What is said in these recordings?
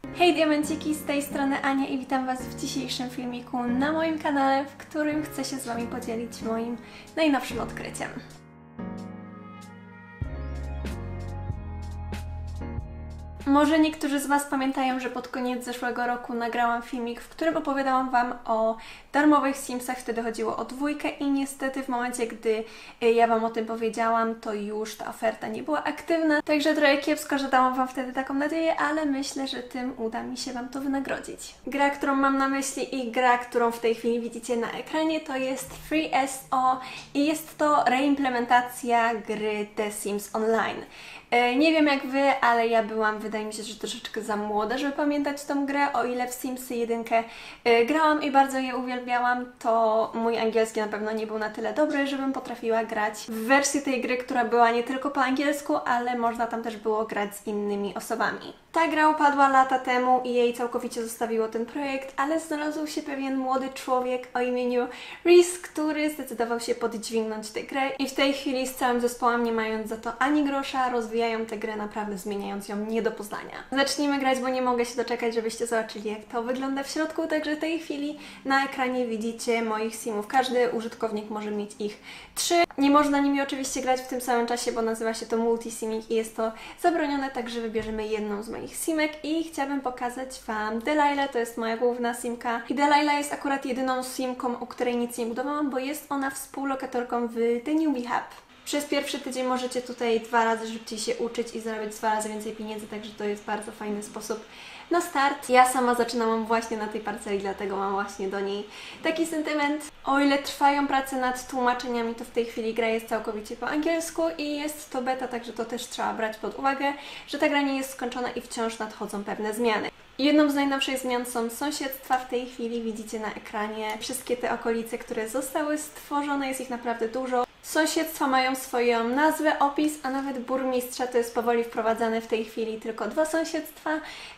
Hej diamenciki, z tej strony Ania i witam Was w dzisiejszym filmiku na moim kanale, w którym chcę się z Wami podzielić moim najnowszym odkryciem. Może niektórzy z Was pamiętają, że pod koniec zeszłego roku nagrałam filmik, w którym opowiadałam Wam o darmowych Simsach, wtedy chodziło o dwójkę i niestety w momencie, gdy ja Wam o tym powiedziałam, to już ta oferta nie była aktywna, także trochę kiepsko, że dałam Wam wtedy taką nadzieję, ale myślę, że tym uda mi się Wam to wynagrodzić. Gra, którą mam na myśli i gra, którą w tej chwili widzicie na ekranie, to jest FreeSO i jest to reimplementacja gry The Sims Online. Nie wiem jak Wy, ale ja byłam, wydaje mi się, że troszeczkę za młoda, żeby pamiętać tą grę. O ile w Simsy 1 grałam i bardzo je uwielbiałam, to mój angielski na pewno nie był na tyle dobry, żebym potrafiła grać w wersji tej gry, która była nie tylko po angielsku, ale można tam też było grać z innymi osobami. Ta gra upadła lata temu i jej całkowicie zostawiło ten projekt, ale znalazł się pewien młody człowiek o imieniu Reese, który zdecydował się poddźwignąć tę grę i w tej chwili z całym zespołem, nie mając za to ani grosza, rozwijają tę grę, naprawdę zmieniając ją nie do poznania. Zacznijmy grać, bo nie mogę się doczekać, żebyście zobaczyli, jak to wygląda w środku, także w tej chwili na ekranie widzicie moich simów. Każdy użytkownik może mieć ich 3. Nie można nimi oczywiście grać w tym samym czasie, bo nazywa się to multisiming i jest to zabronione, także wybierzemy jedną z moich simek i chciałabym pokazać Wam Delilah, to jest moja główna simka. I Delilah jest akurat jedyną simką, u której nic nie budowałam, bo jest ona współlokatorką w The Newbie Hub. Przez pierwszy tydzień możecie tutaj 2 razy szybciej się uczyć i zarabiać 2 razy więcej pieniędzy, także to jest bardzo fajny sposób na start. Ja sama zaczynałam właśnie na tej parceli, dlatego mam właśnie do niej taki sentyment. O ile trwają prace nad tłumaczeniami, to w tej chwili gra jest całkowicie po angielsku i jest to beta, także to też trzeba brać pod uwagę, że ta gra nie jest skończona i wciąż nadchodzą pewne zmiany. Jedną z najnowszych zmian są sąsiedztwa. W tej chwili widzicie na ekranie wszystkie te okolice, które zostały stworzone, jest ich naprawdę dużo. Sąsiedztwa mają swoją nazwę, opis, a nawet burmistrza, to jest powoli wprowadzane w tej chwili tylko 2 sąsiedztwa.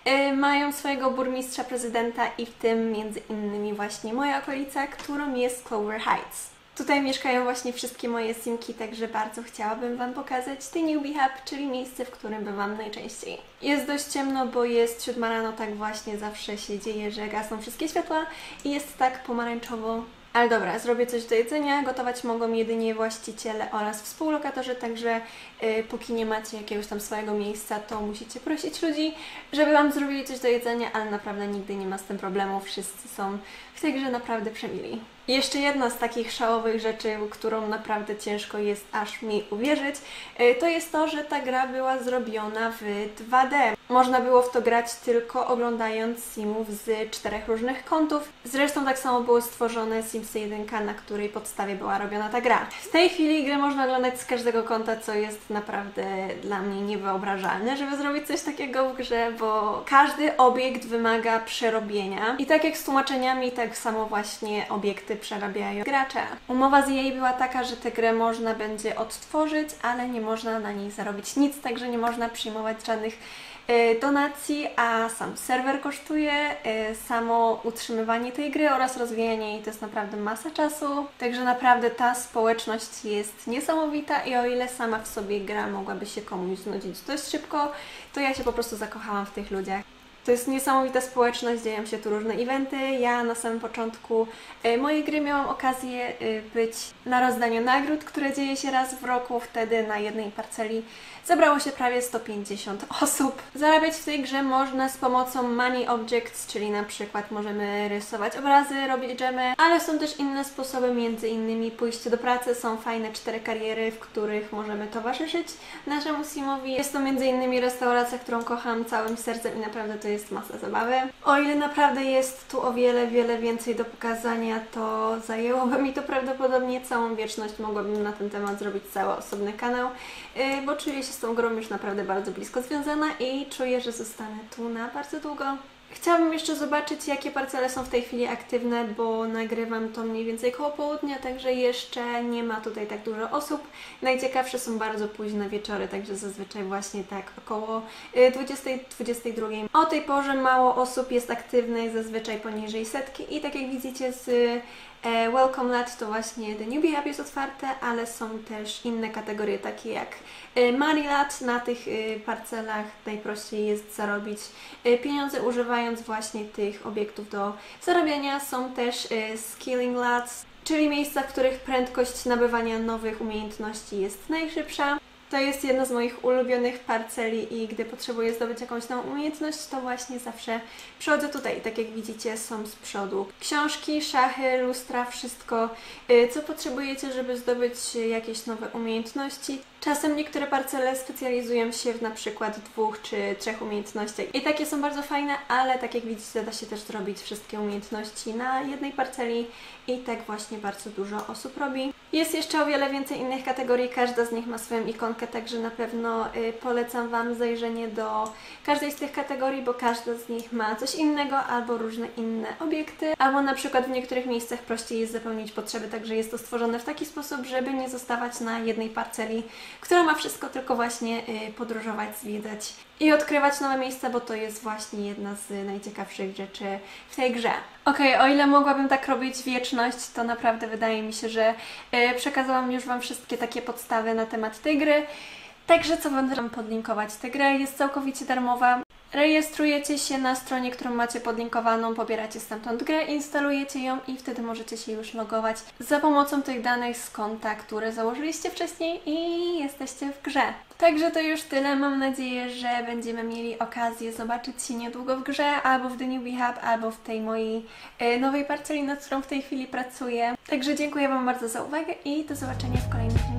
Mają swojego burmistrza, prezydenta i w tym między innymi właśnie moja okolica, którą jest Clover Heights. Tutaj mieszkają właśnie wszystkie moje simki, także bardzo chciałabym Wam pokazać The Newbie Hub, czyli miejsce, w którym bywam najczęściej. Jest dość ciemno, bo jest 7 rano, tak właśnie zawsze się dzieje, że gasną wszystkie światła i jest tak pomarańczowo. Ale dobra, zrobię coś do jedzenia, gotować mogą jedynie właściciele oraz współlokatorzy, także póki nie macie jakiegoś tam swojego miejsca, to musicie prosić ludzi, żeby Wam zrobili coś do jedzenia, ale naprawdę nigdy nie ma z tym problemu, wszyscy są w tej grze naprawdę przemili. Jeszcze jedna z takich szałowych rzeczy, którą naprawdę ciężko jest aż mi uwierzyć, to jest to, że ta gra była zrobiona w 2D. Można było w to grać tylko oglądając simów z 4 różnych kątów. Zresztą tak samo było stworzone Simsy 1, na której podstawie była robiona ta gra. W tej chwili grę można oglądać z każdego kąta, co jest naprawdę dla mnie niewyobrażalne, żeby zrobić coś takiego w grze, bo każdy obiekt wymaga przerobienia. I tak jak z tłumaczeniami, tak samo właśnie obiekty przerabiają gracze. Umowa z EA była taka, że tę grę można będzie odtworzyć, ale nie można na niej zarobić nic, także nie można przyjmować żadnych donacji, a sam serwer kosztuje, samo utrzymywanie tej gry oraz rozwijanie jej to jest naprawdę masa czasu, także naprawdę ta społeczność jest niesamowita i o ile sama w sobie gra mogłaby się komuś znudzić dość szybko, to ja się po prostu zakochałam w tych ludziach. To jest niesamowita społeczność, dzieją się tu różne eventy. Ja na samym początku mojej gry miałam okazję być na rozdaniu nagród, które dzieje się raz w roku. Wtedy na jednej parceli zebrało się prawie 150 osób. Zarabiać w tej grze można z pomocą Money Objects, czyli na przykład możemy rysować obrazy, robić dżemy, ale są też inne sposoby, między innymi pójście do pracy. Są fajne 4 kariery, w których możemy towarzyszyć naszemu simowi. Jest to między innymi restauracja, którą kocham całym sercem i naprawdę to jest masa zabawy. O ile naprawdę jest tu o wiele więcej do pokazania, to zajęłoby mi to prawdopodobnie całą wieczność. Mogłabym na ten temat zrobić cały osobny kanał, bo czuję się z tą grą już naprawdę bardzo blisko związana i czuję, że zostanę tu na bardzo długo. Chciałabym jeszcze zobaczyć, jakie parcele są w tej chwili aktywne, bo nagrywam to mniej więcej koło południa, także jeszcze nie ma tutaj tak dużo osób. Najciekawsze są bardzo późne wieczory, także zazwyczaj właśnie tak około 20-22. O tej porze mało osób jest aktywnych, zazwyczaj poniżej setki i tak jak widzicie z Welcome Lat to właśnie The Newbie Hub jest otwarte, ale są też inne kategorie takie jak Money Lat. Na tych parcelach najprościej jest zarobić pieniądze używając właśnie tych obiektów do zarabiania. Są też Skilling Lats, czyli miejsca, w których prędkość nabywania nowych umiejętności jest najszybsza. To jest jedna z moich ulubionych parceli i gdy potrzebuję zdobyć jakąś nową umiejętność, to właśnie zawsze przychodzę tutaj. Tak jak widzicie, są z przodu książki, szachy, lustra, wszystko, co potrzebujecie, żeby zdobyć jakieś nowe umiejętności. Czasem niektóre parcele specjalizują się w na przykład 2 czy 3 umiejętnościach i takie są bardzo fajne, ale tak jak widzicie, da się też zrobić wszystkie umiejętności na jednej parceli i tak właśnie bardzo dużo osób robi. Jest jeszcze o wiele więcej innych kategorii, każda z nich ma swoją ikonkę, także na pewno polecam Wam zajrzenie do każdej z tych kategorii, bo każda z nich ma coś innego albo różne inne obiekty, albo na przykład w niektórych miejscach prościej jest zapełnić potrzeby, także jest to stworzone w taki sposób, żeby nie zostawać na jednej parceli, która ma wszystko, tylko właśnie podróżować, zwiedzać i odkrywać nowe miejsca, bo to jest właśnie jedna z najciekawszych rzeczy w tej grze. Okej, o ile mogłabym tak robić wieczność, to naprawdę wydaje mi się, że przekazałam już Wam wszystkie takie podstawy na temat tej gry. Także co będę Wam podlinkować? Tę grę jest całkowicie darmowa. Rejestrujecie się na stronie, którą macie podlinkowaną, pobieracie stamtąd grę, instalujecie ją i wtedy możecie się już logować za pomocą tych danych z konta, które założyliście wcześniej i jesteście w grze. Także to już tyle. Mam nadzieję, że będziemy mieli okazję zobaczyć się niedługo w grze, albo w The Newbie Hub, albo w tej mojej nowej parceli, nad którą w tej chwili pracuję. Także dziękuję Wam bardzo za uwagę i do zobaczenia w kolejnym filmie.